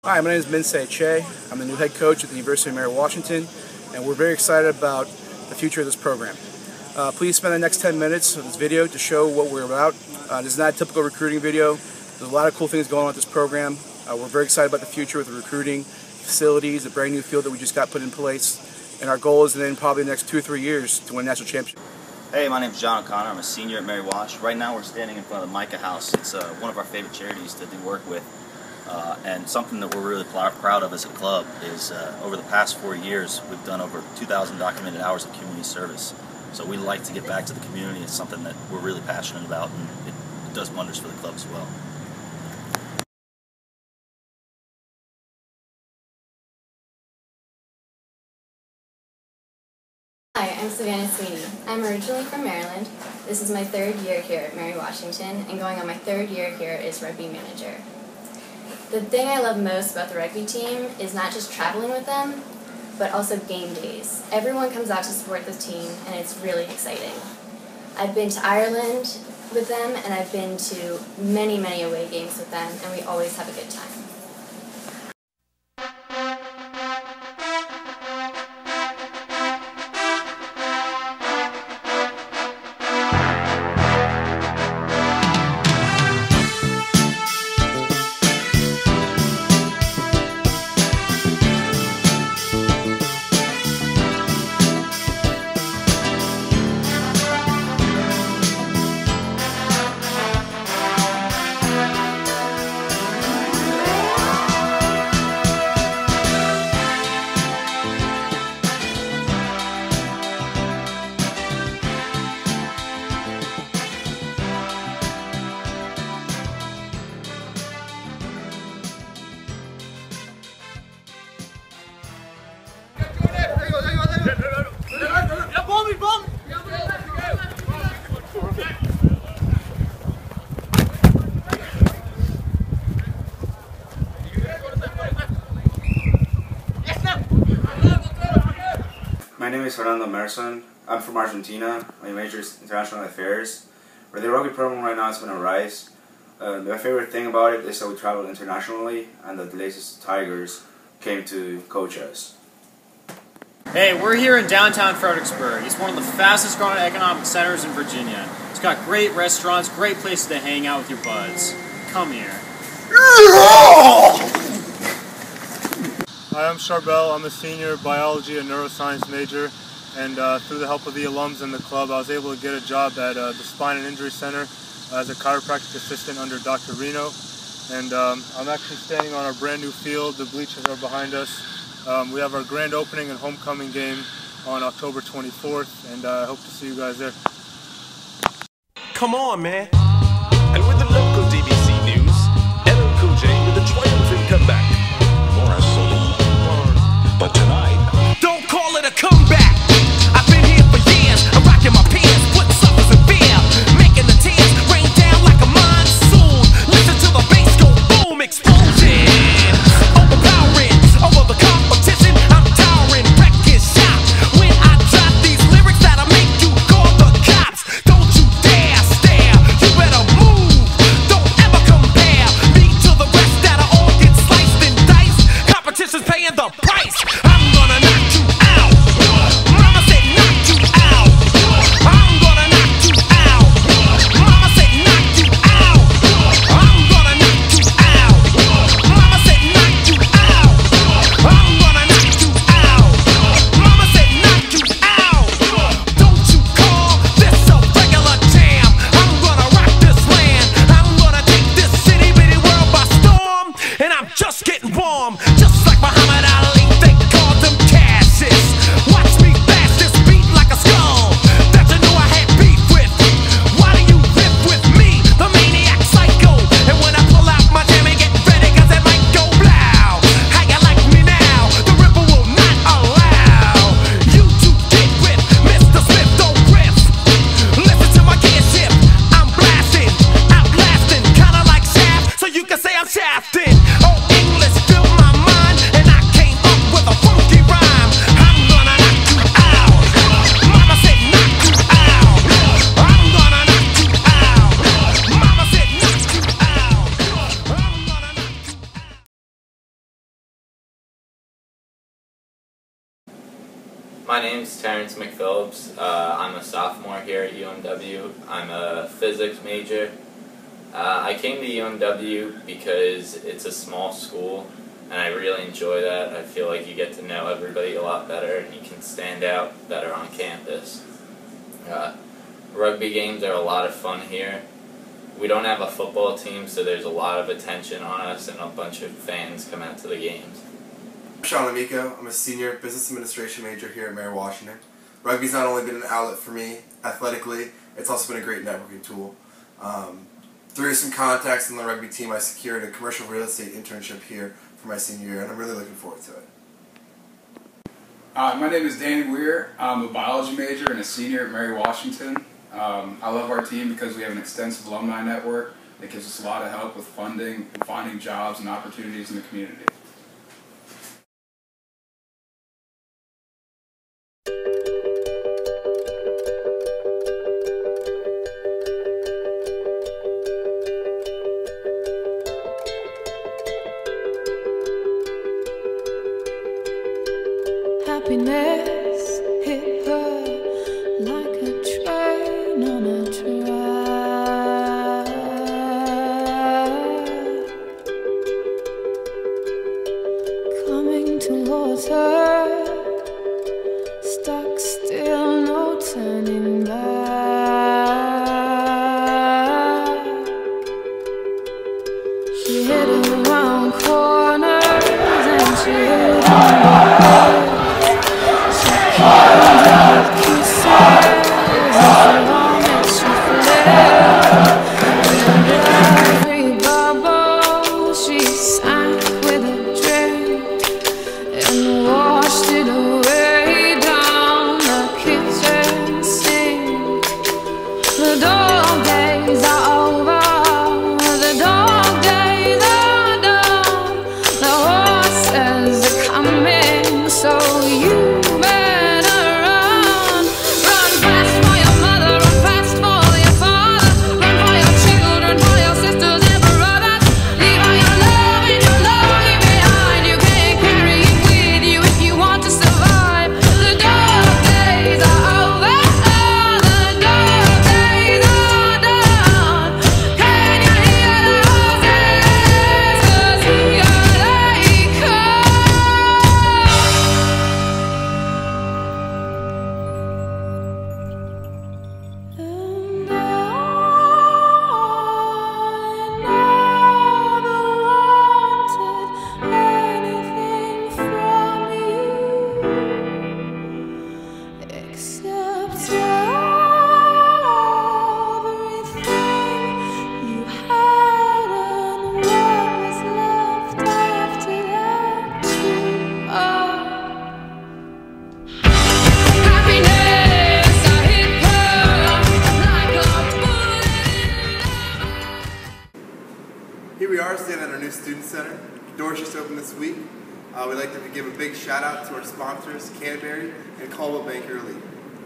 Hi, my name is Namesake. I'm the new head coach at the University of Mary Washington, and we're very excited about the future of this program. Please spend the next 10 minutes of this video to show what we're about. This is not a typical recruiting video. There's a lot of cool things going on with this program. We're very excited about the future with the recruiting, facilities, the brand new field that we just got put in place, and our goal is in probably the next 2 or 3 years to win a national championship. Hey, my name is John O'Connor. I'm a senior at Mary Wash. Right now we're standing in front of the Micah House. It's one of our favorite charities to do work with. And something that we're really proud of as a club is over the past 4 years we've done over 2,000 documented hours of community service. So we like to get back to the community. It's something that we're really passionate about, and it does wonders for the club as well. Hi, I'm Savannah Sweeney. I'm originally from Maryland. This is my 3rd year here at Mary Washington, and going on my 3rd year here as rugby manager. The thing I love most about the rugby team is not just traveling with them, but also game days. Everyone comes out to support the team, and it's really exciting. I've been to Ireland with them, and I've been to many, many away games with them, and we always have a good time. My name is Fernando Merson. I'm from Argentina. My major is international affairs. For the rugby program right now, it's been a rise. My favorite thing about it is that we travel internationally and that the latest Tigers came to coach us. Hey, we're here in downtown Fredericksburg. It's one of the fastest growing economic centers in Virginia. It's got great restaurants, great places to hang out with your buds. Come here. Hi, I'm Charbel. I'm a senior biology and neuroscience major, and through the help of the alums in the club, I was able to get a job at the Spine and Injury Center as a chiropractic assistant under Dr. Reno. And I'm actually standing on our brand new field. The bleachers are behind us. We have our grand opening and homecoming game on October 24th, and I hope to see you guys there. Come on, man. And with the local DBC news, LL Cool J with a triumphant comeback. But tonight, don't call it a comeback. I've been here for years. I'm rocking my pants, putting suckers in fear, making the tears rain down like a monsoon. Listen to the bass go boom, explosion, overpowering over the competition. I'm towering, wrecking shop when I drop these lyrics that'll make you call the cops. Don't you dare stare. You better move. Don't ever compare me to the rest that'll all get sliced and diced. Competition's paying the price. I'm gonna My name's Terrence McPhillips. I'm a sophomore here at UMW. I'm a physics major. I came to UMW because it's a small school and I really enjoy that. I feel like you get to know everybody a lot better and you can stand out better on campus. Rugby games are a lot of fun here. We don't have a football team, so there's a lot of attention on us and a bunch of fans come out to the games. I'm Sean Amico. I'm a senior business administration major here at Mary Washington. Rugby's not only been an outlet for me athletically, it's also been a great networking tool. Through some contacts in the rugby team, I secured a commercial real estate internship here for my senior year, and I'm really looking forward to it. My name is Danny Weir. I'm a biology major and a senior at Mary Washington. I love our team because we have an extensive alumni network that gives us a lot of help with funding and finding jobs and opportunities in the community. Happiness hit her like a train on a track, coming towards her, stuck still, no turning back. She hid around corners and she hid Here we are standing at our new student center. The doors just opened this week. We'd like to give a big shout out to our sponsors, Canterbury and Caldwell Banker Elite.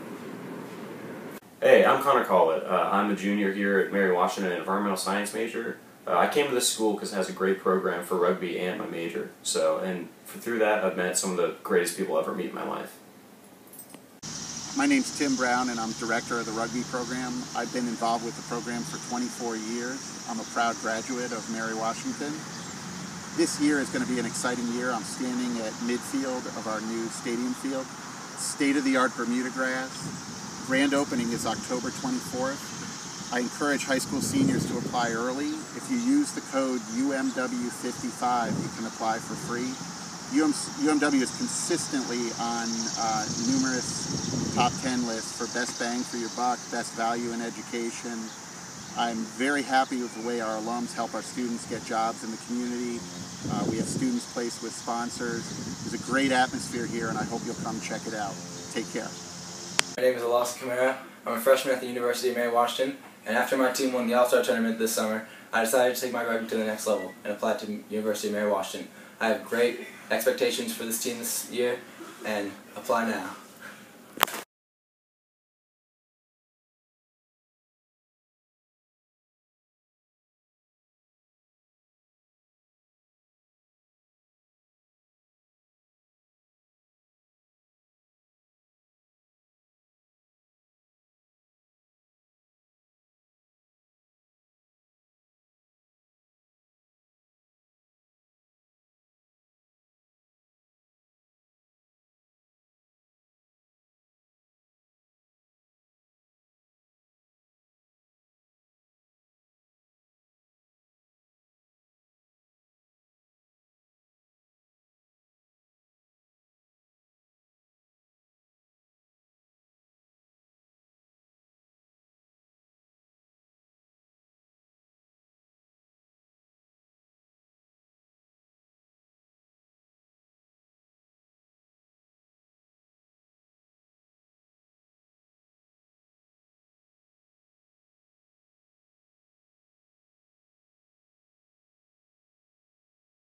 Hey, I'm Connor Collett. I'm a junior here at Mary Washington, an environmental science major. I came to this school because it has a great program for rugby and my major. Through that, I've met some of the greatest people I'll ever meet in my life. My name's Tim Brown and I'm director of the rugby program. I've been involved with the program for 24 years. I'm a proud graduate of Mary Washington. This year is going to be an exciting year. I'm standing at midfield of our new stadium field. State-of-the-art Bermuda grass. Grand opening is October 24th. I encourage high school seniors to apply early. If you use the code UMW55, you can apply for free. UMW is consistently on numerous top 10 lists for best bang for your buck, best value in education. I'm very happy with the way our alums help our students get jobs in the community. We have students placed with sponsors. There's a great atmosphere here and I hope you'll come check it out. Take care. My name is Alaska Camara. I'm a freshman at the University of Mary Washington, and after my team won the All-Star Tournament this summer, I decided to take my rugby to the next level and apply to the University of Mary Washington. I have great expectations for this team this year, and apply now.